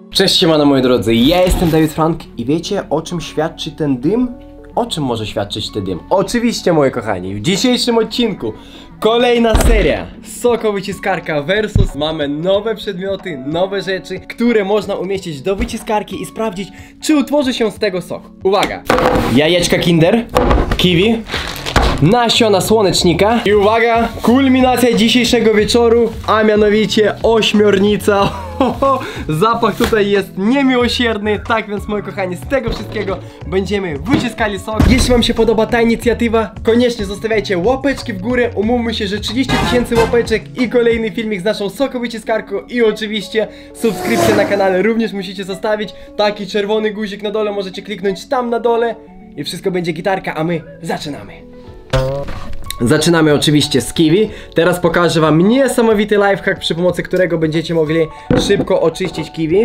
Cześć, siemano moi drodzy, ja jestem Dawid Frank i wiecie, o czym świadczy ten dym? O czym może świadczyć ten dym? Oczywiście, moi kochani, w dzisiejszym odcinku kolejna seria sokowyciskarka versus. Mamy nowe przedmioty, nowe rzeczy, które można umieścić do wyciskarki i sprawdzić, czy utworzy się z tego sok. Uwaga! Jajeczka Kinder, kiwi, nasiona słonecznika i uwaga, kulminacja dzisiejszego wieczoru, a mianowicie ośmiornica. Zapach tutaj jest niemiłosierny. Tak więc, moi kochani, z tego wszystkiego będziemy wyciskali sok. Jeśli wam się podoba ta inicjatywa, koniecznie zostawiajcie łapeczki w górę. Umówmy się, że 30 000 łapeczek i kolejny filmik z naszą sokowyciskarką. I oczywiście subskrypcję na kanale również musicie zostawić. Taki czerwony guzik na dole możecie kliknąć tam na dole i wszystko będzie gitarka, a my zaczynamy. Zaczynamy oczywiście z kiwi. Teraz pokażę wam niesamowity lifehack, przy pomocy którego będziecie mogli szybko oczyścić kiwi.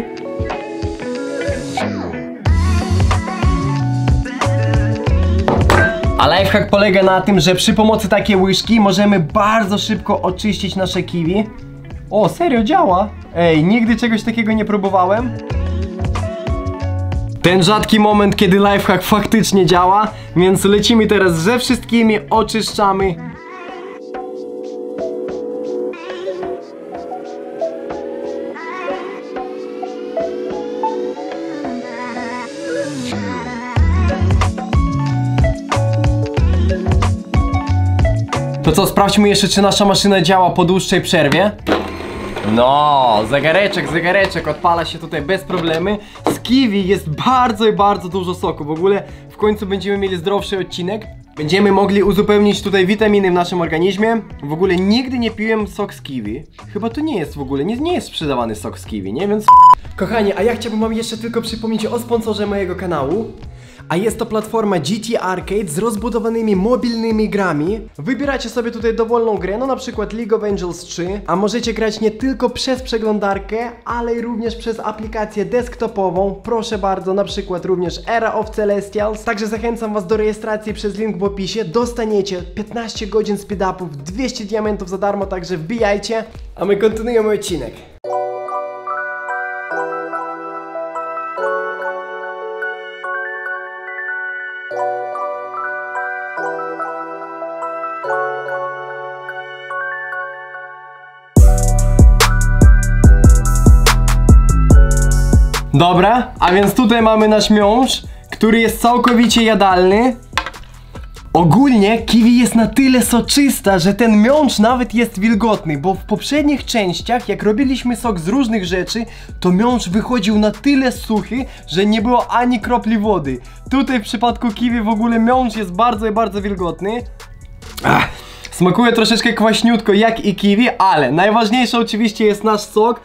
A lifehack polega na tym, że przy pomocy takiej łyżki możemy bardzo szybko oczyścić nasze kiwi. O, serio działa? Ej, nigdy czegoś takiego nie próbowałem. Ten rzadki moment, kiedy lifehack faktycznie działa, więc lecimy teraz ze wszystkimi, oczyszczamy. To co, sprawdźmy jeszcze, czy nasza maszyna działa po dłuższej przerwie. No, zegareczek odpala się tutaj bez problemu. Z kiwi jest bardzo dużo soku. W ogóle w końcu będziemy mieli zdrowszy odcinek. Będziemy mogli uzupełnić tutaj witaminy w naszym organizmie. W ogóle nigdy nie piłem sok z kiwi. Chyba to nie jest w ogóle, nie jest sprzedawany sok z kiwi, nie? Więc kochani, a ja chciałbym wam jeszcze tylko przypomnieć o sponsorze mojego kanału. A jest to platforma GT Arcade z rozbudowanymi mobilnymi grami. Wybieracie sobie tutaj dowolną grę, no na przykład League of Angels 3. A możecie grać nie tylko przez przeglądarkę, ale i również przez aplikację desktopową. Proszę bardzo, na przykład również Era of Celestials. Także zachęcam was do rejestracji przez link w opisie. Dostaniecie 15 godzin speed-upów, 200 diamentów za darmo, także wbijajcie. A my kontynuujemy odcinek. Dobra, a więc tutaj mamy nasz miąższ, który jest całkowicie jadalny. Ogólnie kiwi jest na tyle soczysta, że ten miąższ nawet jest wilgotny, bo w poprzednich częściach, jak robiliśmy sok z różnych rzeczy, to miąższ wychodził na tyle suchy, że nie było ani kropli wody. Tutaj w przypadku kiwi w ogóle miąższ jest bardzo wilgotny. Smakuje troszeczkę kwaśniutko jak i kiwi, ale najważniejsze oczywiście jest nasz sok.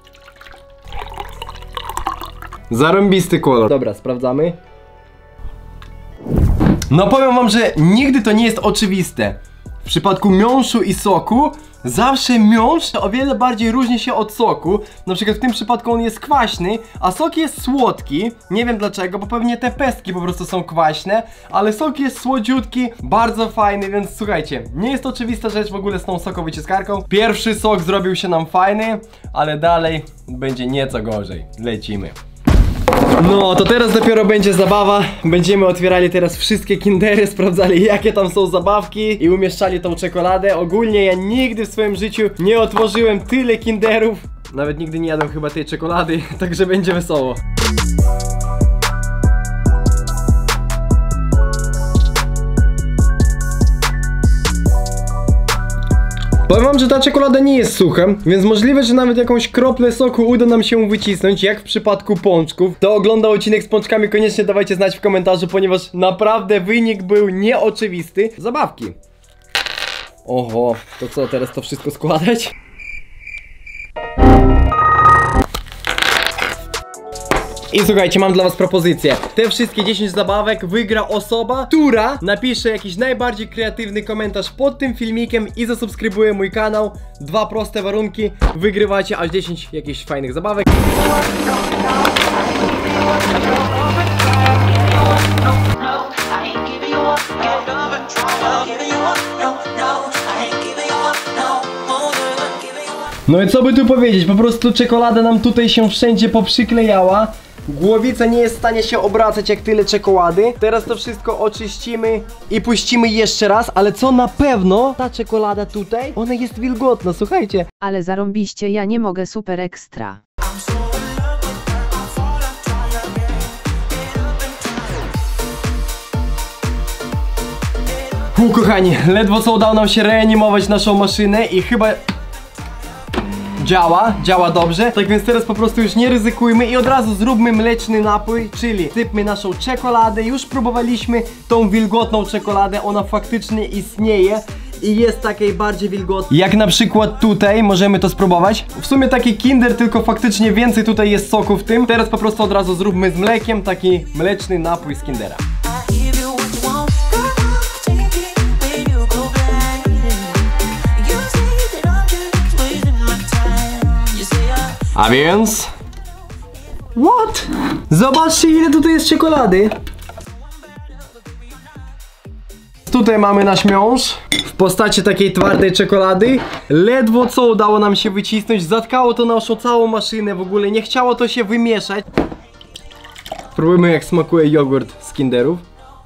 Zarąbisty kolor. Dobra, sprawdzamy. No powiem wam, że nigdy to nie jest oczywiste. W przypadku miąższu i soku zawsze miąższ o wiele bardziej różni się od soku. Na przykład w tym przypadku on jest kwaśny, a sok jest słodki. Nie wiem dlaczego, bo pewnie te pestki po prostu są kwaśne, ale sok jest słodziutki, bardzo fajny, więc słuchajcie, nie jest oczywista rzecz w ogóle z tą sokowyciskarką. Pierwszy sok zrobił się nam fajny, ale dalej będzie nieco gorzej. Lecimy. No to teraz dopiero będzie zabawa. Będziemy otwierali teraz wszystkie kindery, sprawdzali jakie tam są zabawki i umieszczali tą czekoladę. Ogólnie ja nigdy w swoim życiu nie otworzyłem tyle kinderów. Nawet nigdy nie jadłem chyba tej czekolady, także będzie wesoło. Powiem wam, że ta czekolada nie jest sucha, więc możliwe, że nawet jakąś kroplę soku uda nam się wycisnąć, jak w przypadku pączków. Kto ogląda odcinek z pączkami, koniecznie dawajcie znać w komentarzu, ponieważ naprawdę wynik był nieoczywisty. Zabawki. Oho, to co, teraz to wszystko składać? I słuchajcie, mam dla was propozycję. Te wszystkie 10 zabawek wygra osoba, która napisze jakiś najbardziej kreatywny komentarz pod tym filmikiem i zasubskrybuje mój kanał. Dwa proste warunki. Wygrywacie aż 10 jakichś fajnych zabawek. No i co by tu powiedzieć, po prostu czekolada nam tutaj się wszędzie poprzyklejała. Głowica nie jest w stanie się obracać jak tyle czekolady. Teraz to wszystko oczyścimy i puścimy jeszcze raz, ale co na pewno, ta czekolada tutaj, ona jest wilgotna, słuchajcie. Ale zarąbiście, ja nie mogę, super ekstra. Kochani, ledwo co udało nam się reanimować naszą maszynę i chyba działa dobrze. Tak więc teraz po prostu już nie ryzykujmy i od razu zróbmy mleczny napój, czyli sypmy naszą czekoladę. Już próbowaliśmy tą wilgotną czekoladę, ona faktycznie istnieje i jest takiej bardziej wilgotnej. Jak na przykład tutaj, możemy to spróbować. W sumie taki Kinder, tylko faktycznie więcej tutaj jest soku w tym. Teraz po prostu od razu zróbmy z mlekiem taki mleczny napój z Kindera. A więc... What? Zobaczcie, ile tutaj jest czekolady. Tutaj mamy nasz miąższ w postaci takiej twardej czekolady. Ledwo co udało nam się wycisnąć. Zatkało to naszą całą maszynę w ogóle. Nie chciało to się wymieszać. Spróbujmy, jak smakuje jogurt z Kinderów.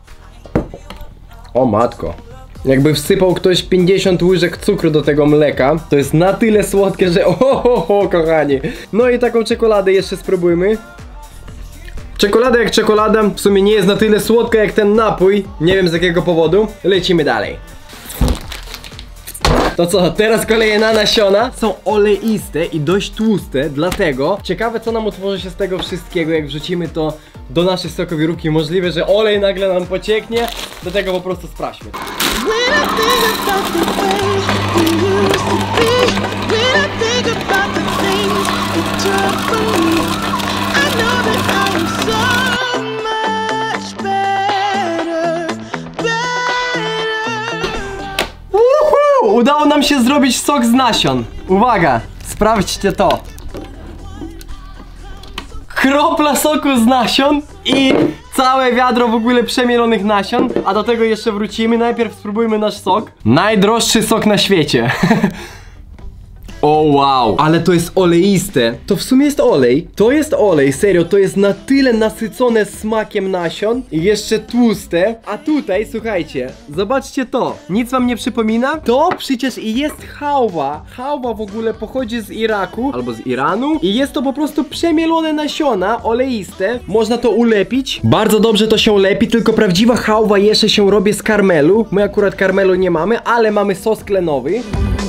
O matko. Jakby wsypał ktoś 50 łyżek cukru do tego mleka. To jest na tyle słodkie, że kochani. No i taką czekoladę jeszcze spróbujmy. Czekolada jak czekolada, w sumie nie jest na tyle słodka jak ten napój. Nie wiem z jakiego powodu. Lecimy dalej. To co, teraz kolejne nasiona są oleiste i dość tłuste, dlatego ciekawe co nam utworzy się z tego wszystkiego, jak wrzucimy to do naszej sokowirówki. Możliwe, że olej nagle nam pocieknie, dlatego po prostu sprawdźmy. Udało nam się zrobić sok z nasion. Uwaga, sprawdźcie to. Kropla soku z nasion i całe wiadro w ogóle przemielonych nasion. A do tego jeszcze wrócimy. Najpierw spróbujmy nasz sok. Najdroższy sok na świecie. O wow, ale to jest oleiste. To w sumie jest olej. To jest olej, serio, to jest na tyle nasycone smakiem nasion i jeszcze tłuste. A tutaj, słuchajcie, zobaczcie to. Nic wam nie przypomina? To przecież i jest hałwa. Hałwa w ogóle pochodzi z Iraku albo z Iranu i jest to po prostu przemielone nasiona oleiste. Można to ulepić. Bardzo dobrze to się lepi, tylko prawdziwa hałwa jeszcze się robi z karmelu. My akurat karmelu nie mamy, ale mamy sos klenowy.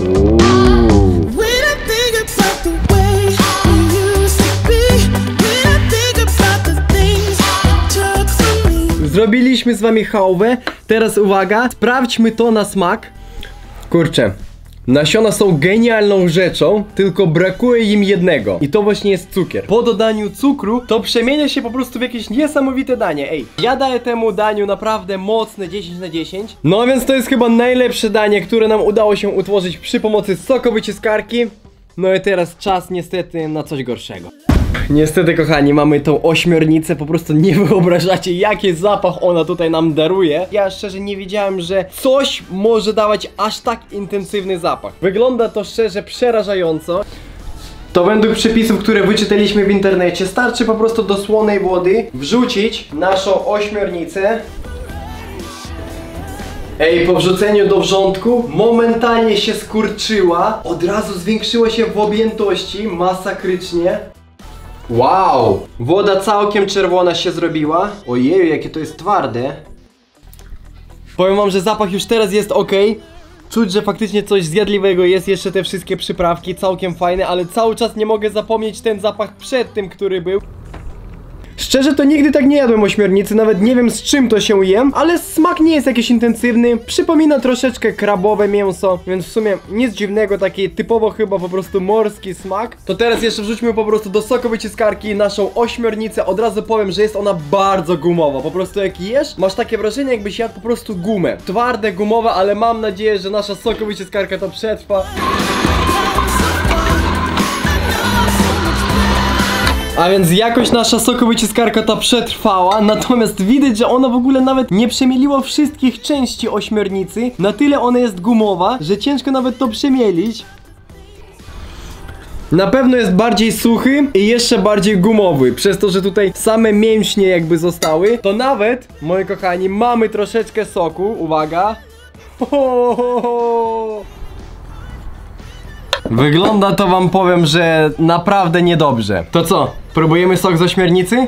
Zrobiliśmy z wami hałwę. Teraz uwaga, sprawdźmy to na smak. Kurczę, nasiona są genialną rzeczą, tylko brakuje im jednego. I to właśnie jest cukier. Po dodaniu cukru to przemienia się po prostu w jakieś niesamowite danie. Ej, ja daję temu daniu naprawdę mocne 10 na 10. No więc to jest chyba najlepsze danie, które nam udało się utworzyć przy pomocy sokowyciskarki. No i teraz czas niestety na coś gorszego. Niestety kochani, mamy tą ośmiornicę, po prostu nie wyobrażacie jaki zapach ona tutaj nam daruje. Ja szczerze nie wiedziałem, że coś może dawać aż tak intensywny zapach. Wygląda to szczerze przerażająco. To według przepisów, które wyczytaliśmy w internecie, starczy po prostu do słonej wody wrzucić naszą ośmiornicę. Ej, po wrzuceniu do wrzątku momentalnie się skurczyła. Od razu zwiększyła się w objętości masakrycznie. Wow! Woda całkiem czerwona się zrobiła. Ojeju, jakie to jest twarde. Powiem wam, że zapach już teraz jest ok. Czuć, że faktycznie coś zjadliwego jest. Jeszcze te wszystkie przyprawki całkiem fajne, ale cały czas nie mogę zapomnieć ten zapach przed tym, który był. Szczerze to nigdy tak nie jadłem ośmiornicy, nawet nie wiem z czym to się jem, ale smak nie jest jakiś intensywny, przypomina troszeczkę krabowe mięso, więc w sumie nic dziwnego, taki typowo chyba po prostu morski smak. To teraz jeszcze wrzućmy po prostu do sokowyciskarki naszą ośmiornicę. Od razu powiem, że jest ona bardzo gumowa, po prostu jak jesz, masz takie wrażenie jakbyś jadł po prostu gumę. Twarde, gumowe, ale mam nadzieję, że nasza sokowyciskarka to przetrwa. A więc jakoś nasza sokowyciskarka ta przetrwała, natomiast widać, że ona w ogóle nawet nie przemieliła wszystkich części ośmiornicy. Na tyle ona jest gumowa, że ciężko nawet to przemielić. Na pewno jest bardziej suchy i jeszcze bardziej gumowy. Przez to, że tutaj same mięśnie jakby zostały, to nawet, moi kochani, mamy troszeczkę soku. Uwaga. Wygląda to, wam powiem, że naprawdę niedobrze. To co? Próbujemy sok z ośmiornicy?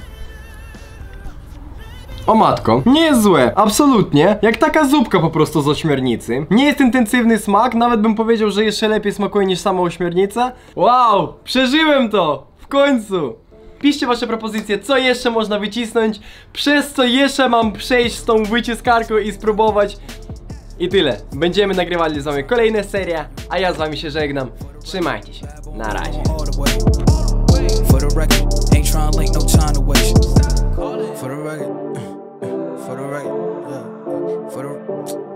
O matko, nie jest złe, absolutnie. Jak taka zupka po prostu z ośmiornicy. Nie jest intensywny smak, nawet bym powiedział, że jeszcze lepiej smakuje niż sama ośmiornica. Wow, przeżyłem to! W końcu! Piszcie wasze propozycje, co jeszcze można wycisnąć, przez co jeszcze mam przejść z tą wyciskarką i spróbować. I tyle. Będziemy nagrywali z wami kolejne serie, a ja z wami się żegnam. Trzymajcie się. Na razie. For the record, ain't trying to link, no time to waste. For the record, for the record, for the